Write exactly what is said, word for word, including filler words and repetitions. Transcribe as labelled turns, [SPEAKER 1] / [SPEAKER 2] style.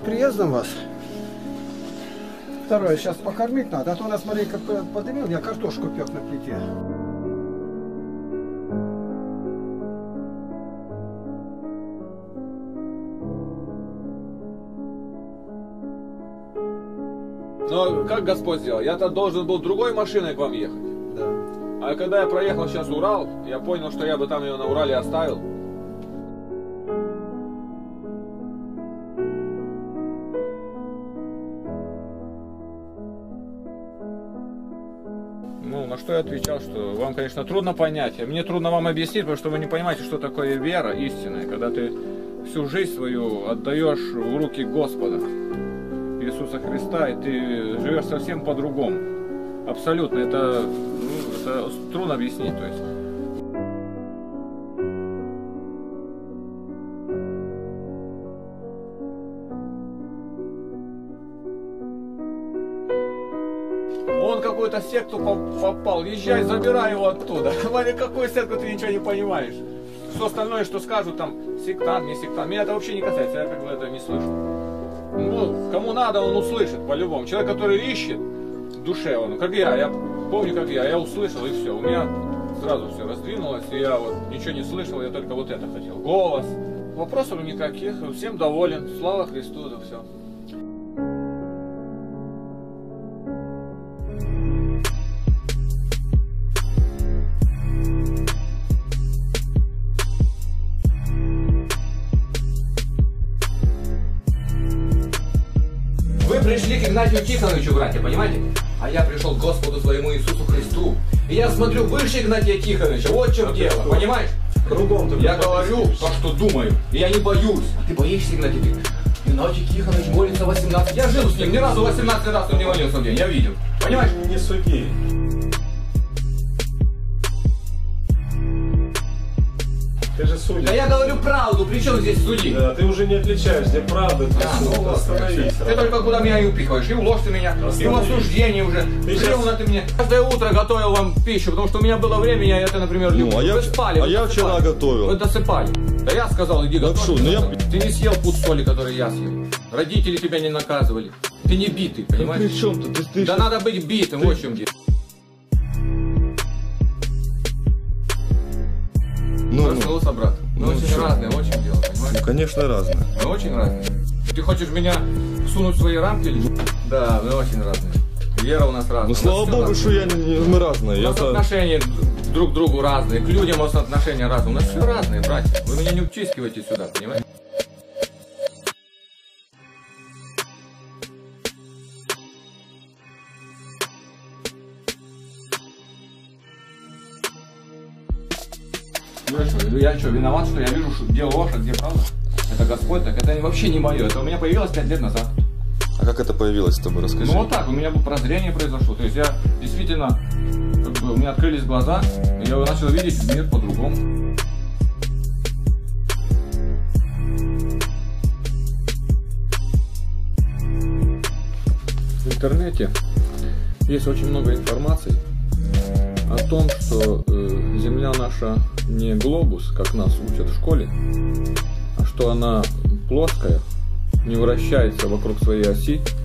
[SPEAKER 1] приездом вас. Второе, сейчас покормить надо. А то у нас, смотри, как подымил, я картошку пек на плите.
[SPEAKER 2] Но как Господь сделал? Я-то должен был другой машиной к вам ехать.
[SPEAKER 1] Да.
[SPEAKER 2] А когда я проехал сейчас Урал, я понял, что я бы там ее на Урале оставил. Ну, на что я отвечал, что вам, конечно, трудно понять, а мне трудно вам объяснить, потому что вы не понимаете, что такое вера истинная, когда ты всю жизнь свою отдаешь в руки Господа Иисуса Христа, и ты живешь совсем по-другому. Абсолютно, это, ну, это трудно объяснить, то есть. Он какую-то секту попал, езжай, забирай его оттуда. Говорит, какую секту, ты ничего не понимаешь. Все остальное, что скажут, там, сектант, не сектант, меня это вообще не касается, я как бы это не слышу. Ну, кому надо, он услышит по-любому. Человек, который ищет в душе, он, как я, я помню, как я, я услышал, и все. У меня сразу все раздвинулось, и я вот ничего не слышал, я только вот это хотел. Голос. Вопросов никаких, всем доволен. Слава Христу, да все. Вы пришли к Игнатию Тихоновичу, братья, понимаете? А я пришел к Господу своему Иисусу Христу. И я смотрю выше Игнатия Тихоновича. Вот в чем а дело, понимаешь? Кругом ты я говорю то, что думаю. И я не боюсь. А ты боишься, Игнатий Тихонович? Игнатий Тихонович молится восемнадцать. Я жил с ним, ни разу восемнадцать раз он не молился в день. Я видел. Понимаешь?
[SPEAKER 3] Не суди. Ты же судишь.
[SPEAKER 2] Да я говорю правду, при чем здесь судить?
[SPEAKER 3] Да, ты уже не отличаешь, где правда, где
[SPEAKER 2] а,
[SPEAKER 3] суд.
[SPEAKER 2] Ну,
[SPEAKER 3] Остановись.
[SPEAKER 2] Ты только куда меня и упихиваешь, и в ложь ты меня, Остановись. И в осуждение уже. Ты сейчас... ты мне. Каждое утро готовил вам пищу, потому что у меня было время, я это, например, люблю.
[SPEAKER 4] Ну, а я,
[SPEAKER 2] спали,
[SPEAKER 4] а я вчера готовил.
[SPEAKER 2] Вы досыпали. Да я сказал, иди готовь.
[SPEAKER 4] Ну, я...
[SPEAKER 2] Ты не съел пуд соли, который я съел. Родители тебя не наказывали. Ты не битый, понимаешь?
[SPEAKER 4] Ну, при чем ты? Ты, ты
[SPEAKER 2] да
[SPEAKER 4] сейчас...
[SPEAKER 2] надо быть битым, ты... вот в чем дело.
[SPEAKER 4] Ну,
[SPEAKER 2] Проснулся,
[SPEAKER 4] ну.
[SPEAKER 2] брат. Мы
[SPEAKER 4] Ну,
[SPEAKER 2] очень
[SPEAKER 4] что?
[SPEAKER 2] разные, очень дело, понимаешь?
[SPEAKER 4] Ну, конечно, разные.
[SPEAKER 2] Мы очень разные. Ты хочешь меня всунуть в свои рамки или что? Да, мы очень разные. Вера у нас разная.
[SPEAKER 4] Ну, слава богу, разные. Что я не, мы разные.
[SPEAKER 2] У нас
[SPEAKER 4] я
[SPEAKER 2] отношения друг к другу разные, к людям у нас отношения разные. У нас все разные, братья. Вы меня не утискиваете сюда, понимаете? Я что, виноват, что я вижу, что где ложь, а где правда? Это Господь, так это вообще не мое. Это у меня появилось пять лет назад.
[SPEAKER 4] А как это появилось с тобой? Расскажи.
[SPEAKER 2] Ну вот так, у меня прозрение произошло. То есть я действительно, как бы, у меня открылись глаза, и я начал видеть мир по-другому. В интернете есть очень много информации о том, что э, Земля наша не глобус, как нас учат в школе, а что она плоская, не вращается вокруг своей оси,